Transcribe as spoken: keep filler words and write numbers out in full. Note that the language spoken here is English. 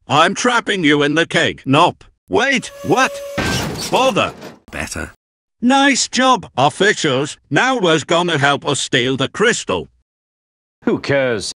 I'm trapping you in the cake. Nope. Wait, what? Bother. Better. Nice job, officials. Now who's gonna help us steal the crystal? Who cares?